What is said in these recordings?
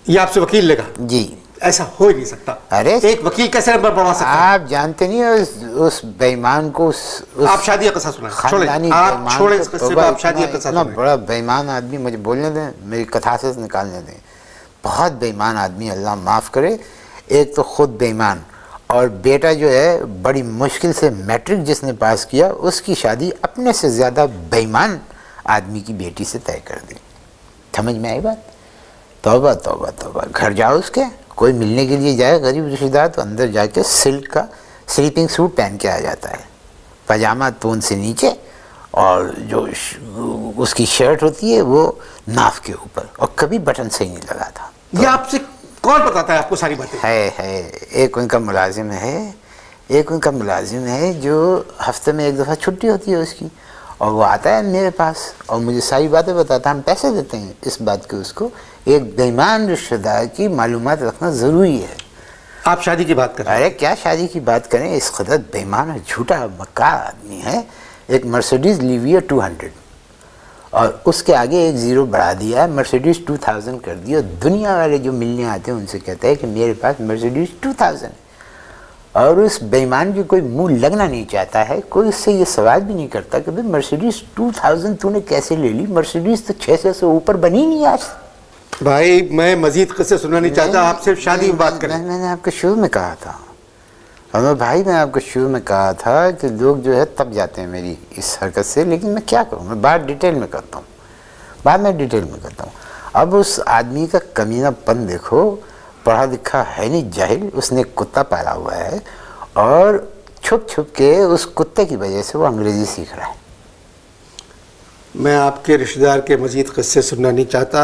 ये आपसे वकील लेगा? जी। ऐसा हो ही नहीं सकता। अरे एक वकील कैसे नंबर बढ़वा सकता है? आप जानते नहीं उस बेईमान को आप शादी का किस्सा सुनाएं, छोड़ें, आप छोड़ें इस किस्से को, आप शादी का किस्सा सुनाएं। बड़ा बेईमान आदमी, मुझे बोलने दें, मेरी कथा से निकालने दें। बहुत बेईमान आदमी, अल्लाह माफ़ करे। एक तो खुद बेईमान, और बेटा जो है बड़ी मुश्किल से मैट्रिक जिसने पास किया, उसकी शादी अपने से ज़्यादा बेईमान आदमी की बेटी से तय कर दी। समझ में आई बात? तौबा तौबा तौबा। घर जाओ उसके, कोई मिलने के लिए जाए गरीब रिश्तेदार तो अंदर जाके सिल्क का स्लीपिंग सूट पहन के आ जाता है, पजामा तोन से नीचे, और जो उसकी शर्ट होती है वो नाफ के ऊपर, और कभी बटन से ही नहीं लगा था। ये आपसे कौन बताता है आपको सारी बातें? है एक उनका मुलाजिम है जो हफ्ते में एक दफ़ा छुट्टी होती है उसकी, और वो आता है मेरे पास और मुझे सारी बातें बताता है। हम पैसे देते हैं इस बात के उसको। एक बेईमान रिश्तेदार की मालूमात रखना ज़रूरी है। आप शादी की बात करें? अरे क्या शादी की बात करें, इस कदर बेईमान और झूठा मक्कार आदमी है। एक मर्सिडीज़ ली हुई है 200, और उसके आगे एक ज़ीरो बढ़ा दिया है, मर्सिडीज़ 2000 कर दी। और दुनिया वाले जो मिलने आते हैं उनसे कहते हैं कि मेरे पास मर्सिडीज़ 2000 है, और उस बेईमान की कोई मुंह लगना नहीं चाहता है। कोई उससे ये सवाल भी नहीं करता कि भाई मर्सिडीज़ 2000 तूने कैसे ले ली, मर्सिडीज़ तो 600 से ऊपर बनी नहीं आज। भाई मैं मजीद किससे सुनना नहीं चाहता, आप सिर्फ शादी की बात करें। मैंने आपको शुरू में कहा था अनवर भाई, मैं आपको शुरू में कहा था कि लोग जो है तब जाते हैं मेरी इस हरकत से, लेकिन मैं क्या करूँ, मैं बात डिटेल में करता हूँ, बाद में डिटेल में करता हूँ। अब उस आदमी का कमीनापन देखो, पढ़ा लिखा है नहीं, जाहिल। उसने कुत्ता पाला हुआ है, और छुप छुप के उस कुत्ते की वजह से वो अंग्रेज़ी सीख रहा है। मैं आपके रिश्तेदार के मजीद किस्से सुनना नहीं चाहता,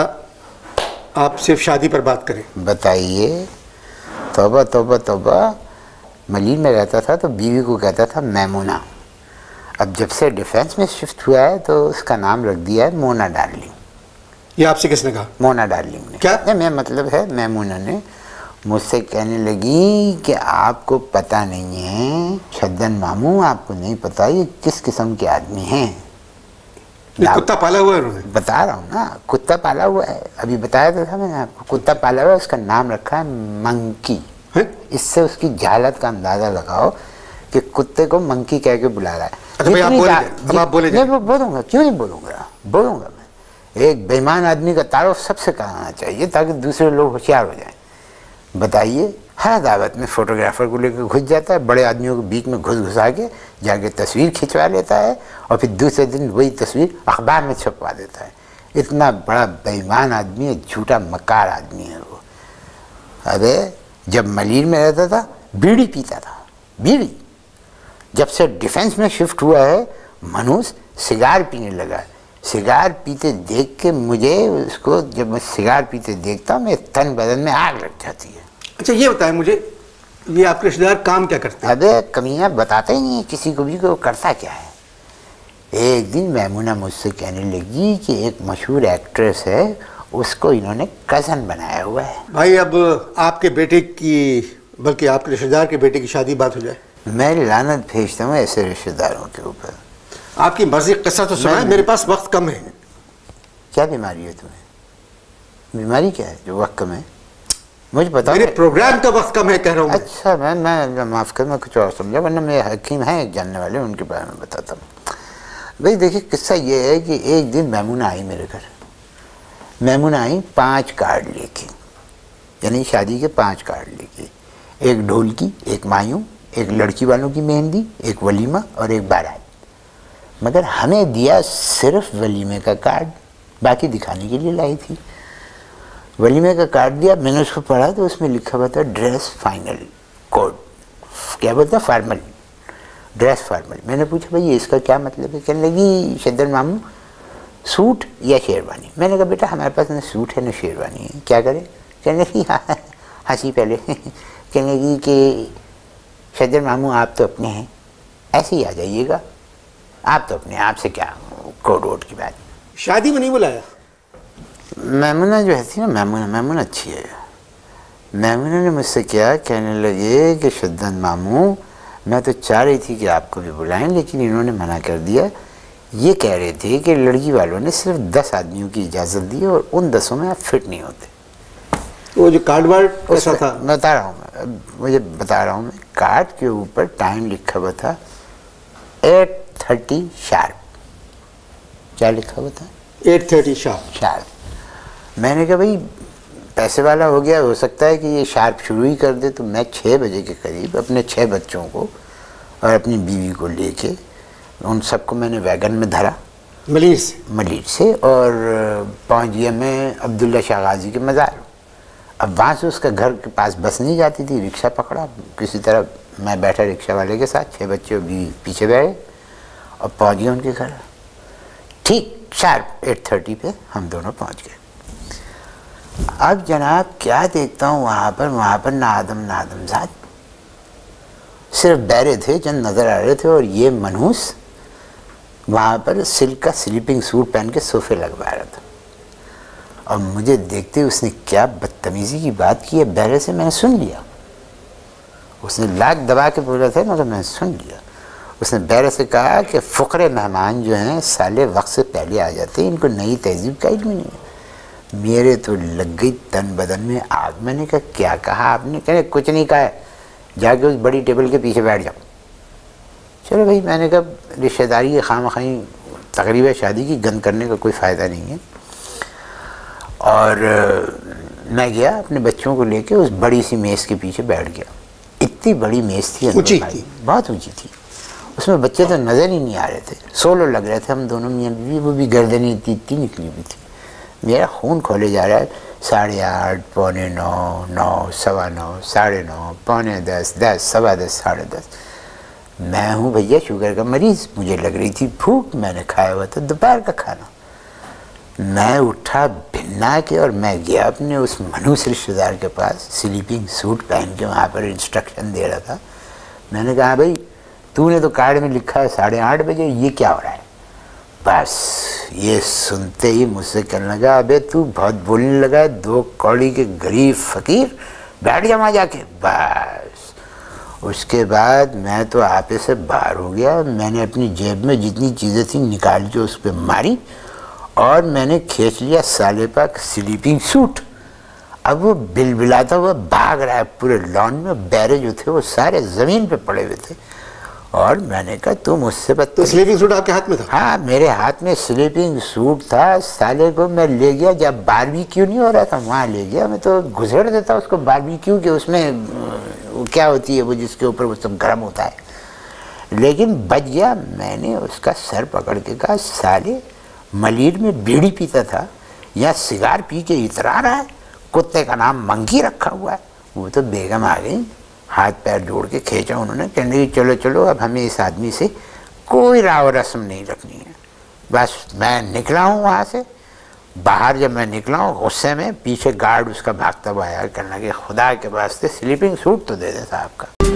आप सिर्फ शादी पर बात करें। बताइए। तौबा तौबा तौबा। मलीन में रहता था तो बीवी को कहता था मैमूना। अब जब से डिफेंस में शिफ्ट हुआ है तो उसका नाम रख दिया है मोना डार्लिंग। ये आपसे किसने कहा? मोना डार्लिंग ने। क्या? मैं मतलब है मैमूना ने मुझसे कहने लगी कि आपको पता नहीं है छद्दन मामू, आपको नहीं पता ये किस किस्म के आदमी हैं। कुत्ता पाला हुआ है उन्होंने? बता रहा हूँ ना, कुत्ता पाला हुआ है। अभी बताया तो था मैंने आपको, कुत्ता पाला हुआ है। उसका नाम रखा है मंकी। इससे उसकी जहालत का अंदाजा लगाओ कि कुत्ते को मंकी कह के बुला रहा है। अच्छा भाई, आप बोले मैं बोलूँगा, क्यों नहीं बोलूँगा, बोलूँगा मैं। एक बेईमान आदमी का तारुफ सबसे कराना चाहिए ताकि दूसरे लोग होशियार हो जाएं। बताइए, हर दावत में फोटोग्राफर को लेकर घुस जाता है, बड़े आदमियों के बीच में घुसा के जाके तस्वीर खिंचवा लेता है, और फिर दूसरे दिन वही तस्वीर अखबार में छपवा देता है। इतना बड़ा बेईमान आदमी है, झूठा मक्कार आदमी है वो। अरे जब मलीर में रहता था बीड़ी पीता था, बीड़ी। जब से डिफेंस में शिफ्ट हुआ है मनुष्य सिगार पीने लगा। सिगार पीते देख के मुझे उसको, जब मैं सिगार पीते देखता हूँ मेरे तन बदन में आग लग जाती है। अच्छा ये बताएं मुझे, ये आपके रिश्तेदार काम क्या करते हैं? अबे कमीना बताता ही नहीं है किसी को भी कि वो करता क्या है। एक दिन मैमूना मुझसे कहने लगी कि एक मशहूर एक्ट्रेस है, उसको इन्होंने कज़न बनाया हुआ है। भाई अब आपके बेटे की, बल्कि आपके रिश्तेदार के बेटे की शादी बात हो जाए। मैं लानत भेजता हूँ ऐसे रिश्तेदारों के ऊपर। आपकी मर्जी, किस्सा तो सुना है, मेरे पास वक्त कम है। क्या बीमारी है तुम्हें? बीमारी क्या है जो वक्त कम है? मुझे पता, मेरे प्रोग्राम का वक्त कम है कह रहा हूँ। अच्छा मैं माफ़ कर, मैं कुछ और समझा, वरना मेरे हकीम हैं एक जानने वाले, उनके बारे में बताता हूँ। भाई देखिए, किस्सा ये है कि एक दिन मैमूना आई मेरे घर। मैमूना आई 5 कार्ड लेके, यानी शादी के 5 कार्ड लेके। एक ढोल की, एक मायूं, एक लड़की वालों की मेहंदी, एक वलीमा और एक बारात। मगर हमें दिया सिर्फ वलीमे का कार्ड, बाकी दिखाने के लिए लाई थी। वलीमे का कार्ड दिया, मैंने उसको पढ़ा तो उसमें लिखा हुआ था ड्रेस फाइनल कोड, क्या बोलता, फॉर्मल, ड्रेस फॉर्मल। मैंने पूछा भाई ये इसका क्या मतलब है? कहने लगी शद्दन मामू सूट या शेरवानी। मैंने कहा बेटा हमारे पास न सूट है न शेरवानी है, क्या करें? कहने लगी हाँ, हंसी पहले कहने लगी कि शद्दन मामू आप तो अपने हैं, ऐसे ही आ जाइएगा, आप तो अपने, आपसे क्या कोड वोड की बात। शादी में नहीं बुलाया? मैमूना जो है थी ना, मैमूना अच्छी है। मैमूना ने मुझसे क्या कहने लगे कि शद्दन मामू मैं तो चाह रही थी कि आपको भी बुलाएं, लेकिन इन्होंने मना कर दिया। ये कह रहे थे कि लड़की वालों ने सिर्फ 10 आदमियों की इजाज़त दी और उन 10 में आप फिट नहीं होते। वो जो कार्ड वार्ड कैसा था? बता रहा हूँ, मुझे बता रहा हूँ मैं। कार्ड के ऊपर टाइम लिखा हुआ था 8:30 शार्प। क्या लिखा हुआ था? 8:30 शार्प। मैंने कहा भाई पैसे वाला हो गया, हो सकता है कि ये शार्प शुरू ही कर दे। तो मैं 6 बजे के करीब अपने 6 बच्चों को और अपनी बीवी को लेके उन सबको मैंने वैगन में धरा मलीर से और पहुंच गया मैं अब्दुल्ला शाह गाजी के मज़ार। अब वहाँ से उसका घर के पास बस नहीं जाती थी, रिक्शा पकड़ा किसी तरह। मैं बैठा रिक्शा वाले के साथ, 6 बच्चे भी पीछे बैठे और पहुँच गए उनके घर। ठीक शार्प 8:30 पे हम दोनों पहुँच गए। अब जनाब क्या देखता हूँ वहाँ पर ना आदम साथ, सिर्फ बैरे थे चंद नज़र आ रहे थे। और ये मनहूस वहाँ पर सिल्क का स्लीपिंग सूट पहन के सोफे लगवा रहा था। और मुझे देखते उसने क्या बदतमीज़ी की बात की है बैरे से, मैंने सुन लिया। उसने लाख दबा के बोला था, मगर मैंने सुन लिया। उसने बैरे से कहा कि फ़ुकरे मेहमान जो हैं साले वक्त से पहले आ जाते हैं, इनको नई तहजीब का इल्म नहीं है। मेरे तो लग गई तन बदन में आग। मैंने कहा क्या कहा आपने? कहे कुछ नहीं कहा है, जाके उस बड़ी टेबल के पीछे बैठ जाओ। चलो भाई, मैंने कहा रिश्तेदारी के खामखाई तकरीब शादी की गंद करने का कोई फ़ायदा नहीं है। और मैं गया अपने बच्चों को लेके उस बड़ी सी मेज़ के पीछे बैठ गया। इतनी बड़ी मेज़ थी, ऊंची थी, बहुत ऊंची थी। उसमें बच्चे तो नज़र ही नहीं आ रहे थे, सोलो लग रहे थे हम दोनों मियाँ बीवी। वो भी गर्दनी इतनी निकली हुई थी। मेरा खून खोले जा रहा है। 8:30, 8:45, 9, 9:15, 9:30, 9:45, 10, 10:15, 10:30। मैं हूँ भैया शुगर का मरीज़। मुझे लग रही थी भूख, मैंने खाया हुआ था दोपहर का खाना। मैं उठा भिन्ना के और मैं गया अपने उस मनहूस रिश्तेदार के पास, स्लीपिंग सूट पहन के वहाँ पर इंस्ट्रक्शन दे रहा था। मैंने कहा भाई तूने तो कार्ड में लिखा है 8:30 बजे, ये क्या हो रहा है? बस ये सुनते ही मुझसे कहने लगा, अबे तू बहुत बोलने लगा है, 2 कौड़ी के गरीब फ़कीर, बैठ जा वहाँ जाके। बस उसके बाद मैं तो आपे से बाहर हो गया। मैंने अपनी जेब में जितनी चीज़ें थी निकाल के उस पर मारी और मैंने खींच लिया साले पाक स्लीपिंग सूट। अब वो बिलबिलाता हुआ भाग रहा है पूरे लॉन में। बैरे जो थे वो सारे ज़मीन पे पड़े हुए थे। और मैंने कहा तुम मुझसे तो स्लीपिंग सूट आपके हाथ में था? हाँ, मेरे हाथ में स्लीपिंग सूट था। साले को मैं ले गया, जब बारबेक्यू नहीं हो रहा था वहाँ ले गया। मैं तो घुसेड़ देता उसको बारबेक्यू के उसमें, वो क्या होती है वो जिसके ऊपर वो सब गर्म होता है। लेकिन बच गया। मैंने उसका सर पकड़ के कहा, साले मलीर में बीड़ी पीता था, या सिगार पी के इतरा रहा है। कुत्ते का नाम मंकी रखा हुआ है। वो तो बेगम आ गई, हाथ पैर जोड़ के खींचा उन्होंने, कहने लगी चलो चलो अब हमें इस आदमी से कोई राव रस्म नहीं रखनी है। बस मैं निकला हूँ वहाँ से। बाहर जब मैं निकला हूँ गुस्से में, पीछे गार्ड उसका भागता हुआ आया, कहने लगे खुदा के वास्ते स्लीपिंग सूट तो दे दे साहब का।